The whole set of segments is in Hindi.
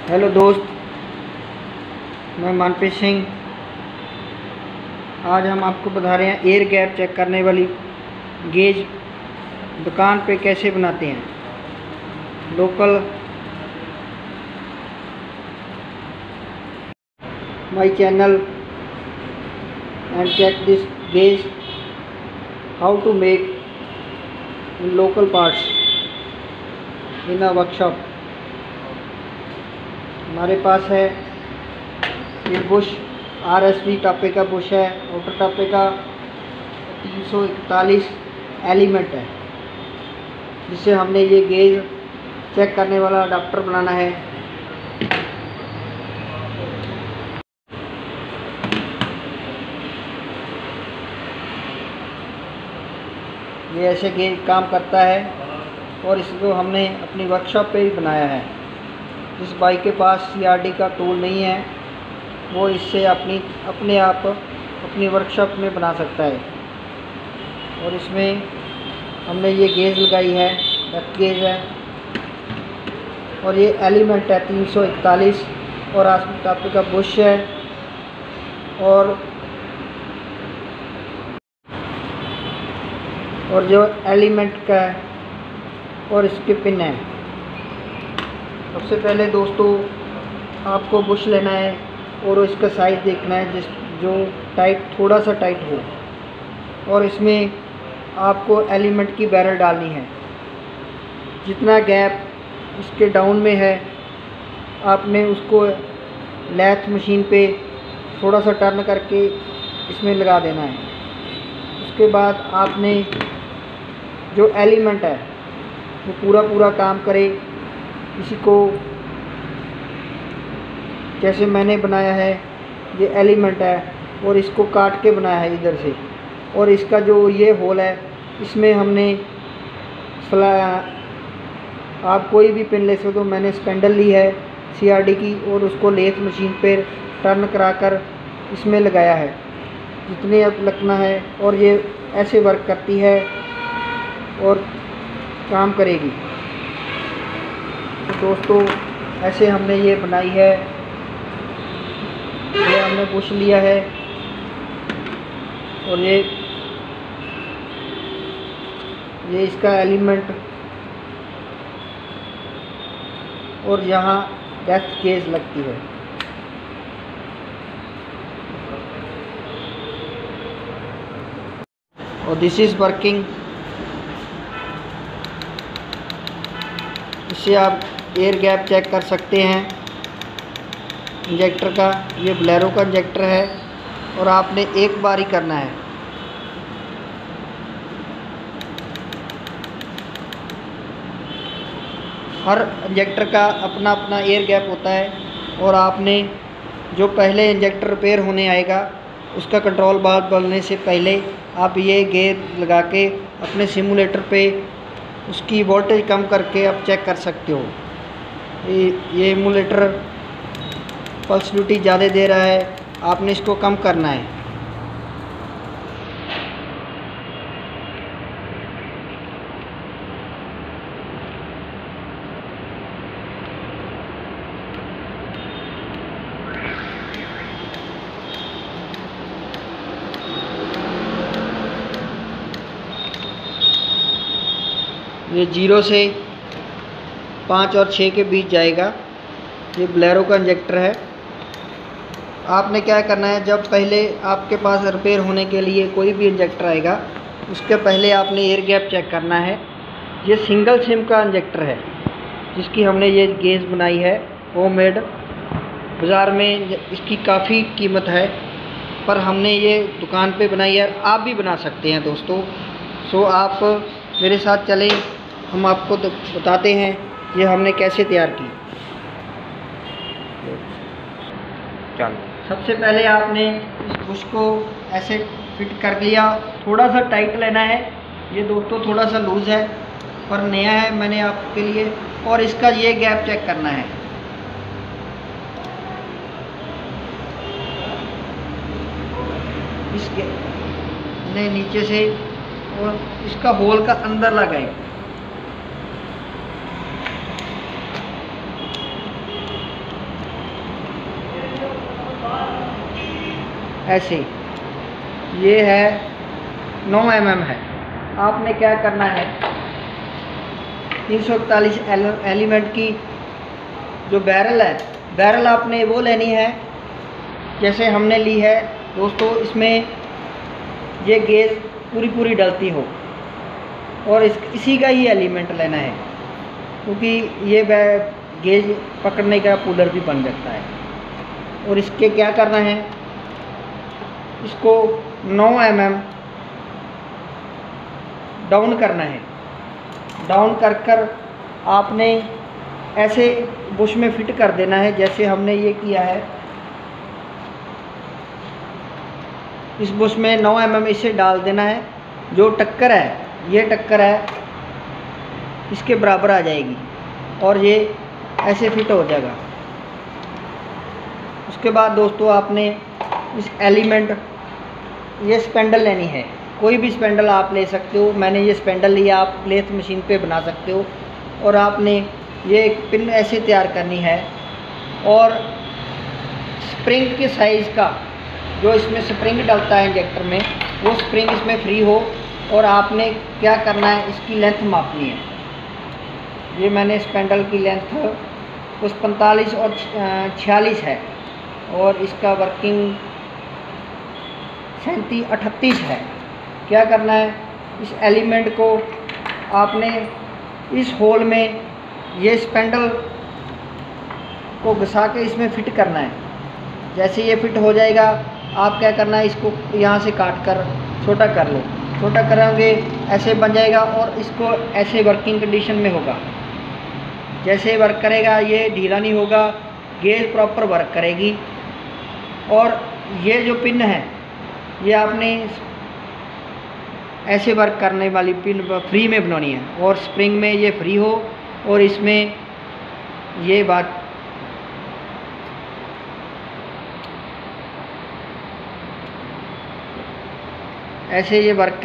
हेलो दोस्त, मैं मनप्रीत सिंह। आज हम आपको बता रहे हैं एयर गैप चेक करने वाली गेज दुकान पे कैसे बनाते हैं। Local my channel and check this gauge how to make in local parts in a workshop. हमारे पास है ये बुश RSV टापे का बुश है, आउटर टापे का 341 एलिमेंट है, जिससे हमने ये गेज चेक करने वाला अडाप्टर बनाना है। ये ऐसे गेज काम करता है और इसको हमने अपनी वर्कशॉप पे ही बनाया है। जिस भाई के पास CRD का टूल नहीं है वो इससे अपने आप अपनी वर्कशॉप में बना सकता है। और इसमें हमने ये गेज लगाई है, डेप्थ गेज है, और ये एलिमेंट है 341 और आसमान टापे का बुश है और जो एलिमेंट का है और इसके पिन है। सबसे पहले दोस्तों आपको बुश लेना है और इसका साइज़ देखना है जो टाइट, थोड़ा सा टाइट हो, और इसमें आपको एलिमेंट की बैरल डालनी है। जितना गैप इसके डाउन में है आपने उसको लैथ मशीन पे थोड़ा सा टर्न करके इसमें लगा देना है। उसके बाद आपने जो एलिमेंट है वो पूरा काम करे। इसी को जैसे मैंने बनाया है, ये एलिमेंट है और इसको काट के बनाया है इधर से, और इसका जो ये होल है इसमें हमने आप कोई भी पिन ले सकते हो। मैंने स्पेंडल ली है CRD की और उसको लेथ मशीन पे टर्न कराकर इसमें लगाया है जितने अब लगना है, और ये ऐसे वर्क करती है और काम करेगी। तो दोस्तों ऐसे हमने ये बनाई है। ये हमने बुश लिया है और ये इसका एलिमेंट, और यहाँ डेप्थ गेज लगती है। और दिस इज़ वर्किंग। इससे आप एयर गैप चेक कर सकते हैं इंजेक्टर का। ये बोलेरो का इंजेक्टर है और आपने एक बार ही करना है। हर इंजेक्टर का अपना अपना एयर गैप होता है, और आपने जो पहले इंजेक्टर रिपेयर होने आएगा उसका कंट्रोल बाल्ब बदलने से पहले आप ये गेयर लगा के अपने सिमुलेटर पे उसकी वोल्टेज कम करके आप चेक कर सकते हो। ये एमुलेटर पल्स ड्यूटी ज़्यादा दे रहा है, आपने इसको कम करना है। ये 0 से 5 और 6 के बीच जाएगा। ये बोलेरो का इंजेक्टर है। आपने क्या करना है, जब पहले आपके पास रिपेयर होने के लिए कोई भी इंजेक्टर आएगा उसके पहले आपने एयर गैप चेक करना है। ये सिंगल सिम का इंजेक्टर है जिसकी हमने ये गेज बनाई है होममेड। बाज़ार में इसकी काफ़ी कीमत है, पर हमने ये दुकान पे बनाई है। आप भी बना सकते हैं दोस्तों। सो आप मेरे साथ चलें, हम आपको बताते हैं ये हमने कैसे तैयार की। चलो, सबसे पहले आपने इस बुश को ऐसे फिट कर लिया। थोड़ा सा टाइट लेना है। ये दोस्तों थोड़ा सा लूज़ है पर नया है मैंने आपके लिए। और इसका ये गैप चेक करना है। इस ने नीचे से और इसका होल का अंदर लगाए। ऐसे, ये है 9 mm है। आपने क्या करना है, 341 एलिमेंट की जो बैरल है, बैरल आपने वो लेनी है जैसे हमने ली है दोस्तों। इसमें ये गेज पूरी डलती हो और इसी का ही एलिमेंट लेना है, क्योंकि ये गेज पकड़ने का पुलर भी बन जाता है। और इसके क्या करना है, इसको 9 mm डाउन करना है। डाउन कर आपने ऐसे बुश में फिट कर देना है जैसे हमने ये किया है। इस बुश में 9 mm इसे डाल देना है। जो टक्कर है, ये टक्कर है, इसके बराबर आ जाएगी और ये ऐसे फिट हो जाएगा। उसके बाद दोस्तों आपने इस एलिमेंट, ये स्पेंडल लेनी है। कोई भी स्पेंडल आप ले सकते हो, मैंने ये स्पेंडल लिया, आप लेथ मशीन पे बना सकते हो। और आपने ये एक पिन ऐसे तैयार करनी है और स्प्रिंग के साइज़ का, जो इसमें स्प्रिंग डलता है इंजेक्टर में, वो स्प्रिंग इसमें फ्री हो। और आपने क्या करना है, इसकी लेंथ मापनी है। ये मैंने स्पेंडल की लेंथ कुछ 45 और 46 है और इसका वर्किंग 37-38 है। क्या करना है, इस एलिमेंट को आपने इस होल में ये स्पेंडल को घुसा के इसमें फिट करना है। जैसे ये फिट हो जाएगा, आप क्या करना है, इसको यहाँ से काट कर छोटा कर लो। छोटा करोगे ऐसे बन जाएगा और इसको ऐसे वर्किंग कंडीशन में होगा। जैसे वर्क करेगा, ये ढीला नहीं होगा, गेज प्रॉपर वर्क करेगी। और ये जो पिन है, ये आपने ऐसे वर्क करने वाली पिन फ्री में बनानी है और स्प्रिंग में ये फ्री हो और इसमें ये बात ऐसे ये वर्क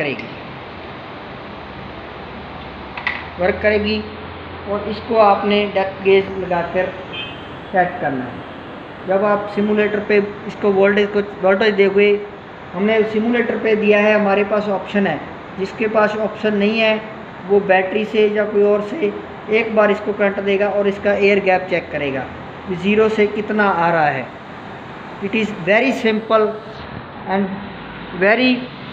करेगी और इसको आपने डेप्थ गेज लगाकर सेट करना है। जब आप सिमुलेटर पे इसको वोल्टेज दोगे, हमने सिमुलेटर पे दिया है, हमारे पास ऑप्शन है। जिसके पास ऑप्शन नहीं है वो बैटरी से या कोई और से एक बार इसको करंट देगा और इसका एयर गैप चेक करेगा, 0 से कितना आ रहा है। It is very simple and very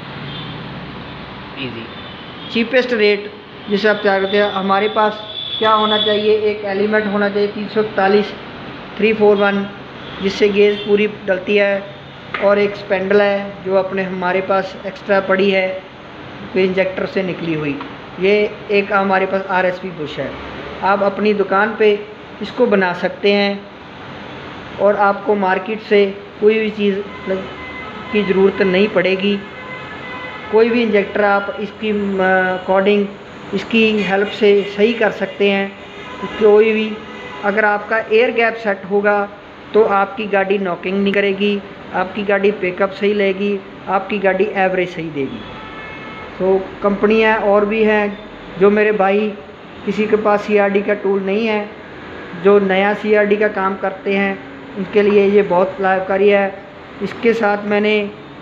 easy, cheapest rate जिसे आप तैयार करते हैं। हमारे पास क्या होना चाहिए, एक एलिमेंट होना चाहिए 341 341 जिससे गेज पूरी डलती है, और एक स्पेंडल है जो अपने हमारे पास एक्स्ट्रा पड़ी है इंजेक्टर से निकली हुई। ये एक हमारे पास RSP बुश है। आप अपनी दुकान पे इसको बना सकते हैं और आपको मार्केट से कोई भी चीज़ की ज़रूरत नहीं पड़ेगी। कोई भी इंजेक्टर आप इसकी अकॉर्डिंग, इसकी हेल्प से सही कर सकते हैं। कोई भी, अगर आपका एयर गैप सेट होगा तो आपकी गाड़ी नॉकिंग नहीं करेगी, आपकी गाड़ी पिकअप सही लेगी, आपकी गाड़ी एवरेज सही देगी। तो कंपनियां और भी हैं, जो मेरे भाई किसी के पास CRD का टूल नहीं है, जो नया CRD का काम करते हैं, उनके लिए ये बहुत लाभकारी है। इसके साथ मैंने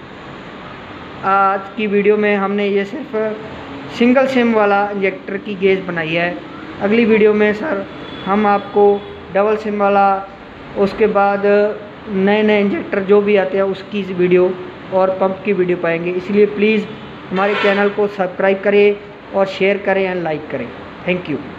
आज की वीडियो में हमने ये सिर्फ सिंगल सिम वाला इंजेक्टर की गेज बनाई है। अगली वीडियो में सर हम आपको डबल सिम वाला, उसके बाद नए इंजेक्टर जो भी आते हैं उसकी वीडियो और पंप की वीडियो पाएंगे। इसलिए प्लीज़ हमारे चैनल को सब्सक्राइब करें और शेयर करें एंड लाइक करें। Thank you.